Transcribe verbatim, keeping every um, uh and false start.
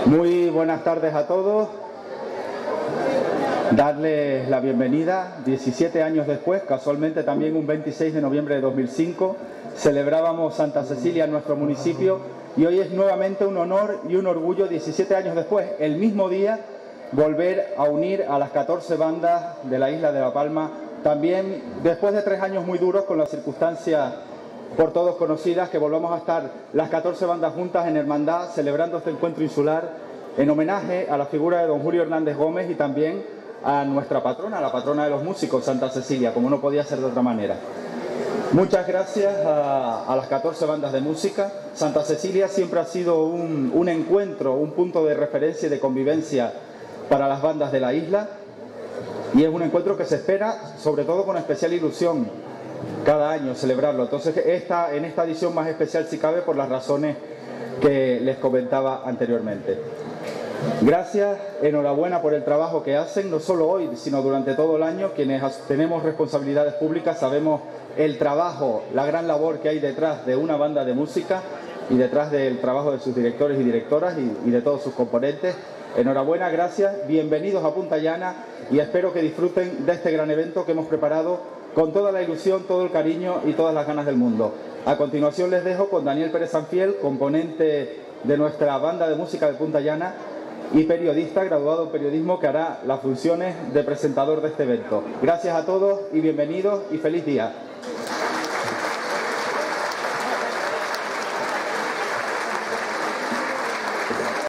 Muy buenas tardes a todos. Darles la bienvenida. diecisiete años después, casualmente también un veintiséis de noviembre de dos mil cinco, celebrábamos Santa Cecilia en nuestro municipio y hoy es nuevamente un honor y un orgullo, diecisiete años después, el mismo día, volver a unir a las catorce bandas de la isla de La Palma, también después de tres años muy duros con las circunstancias por todos conocidas, que volvamos a estar las catorce bandas juntas en hermandad celebrando este encuentro insular en homenaje a la figura de don Julio Hernández Gómez y también a nuestra patrona, la patrona de los músicos, Santa Cecilia, como no podía ser de otra manera. Muchas gracias a, a las catorce bandas de música. Santa Cecilia siempre ha sido un, un encuentro, un punto de referencia y de convivencia para las bandas de la isla, y es un encuentro que se espera sobre todo con especial ilusión cada año celebrarlo. Entonces esta, en esta edición más especial si cabe por las razones que les comentaba anteriormente. Gracias, enhorabuena por el trabajo que hacen, no solo hoy, sino durante todo el año. Quienes tenemos responsabilidades públicas sabemos el trabajo, la gran labor que hay detrás de una banda de música y detrás del trabajo de sus directores y directoras y, y de todos sus componentes. Enhorabuena, gracias, bienvenidos a Punta Llana y espero que disfruten de este gran evento que hemos preparado con toda la ilusión, todo el cariño y todas las ganas del mundo. A continuación les dejo con Daniel Pérez Sanfiel, componente de nuestra banda de música de Punta Llana y periodista, graduado en periodismo, que hará las funciones de presentador de este evento. Gracias a todos y bienvenidos y feliz día.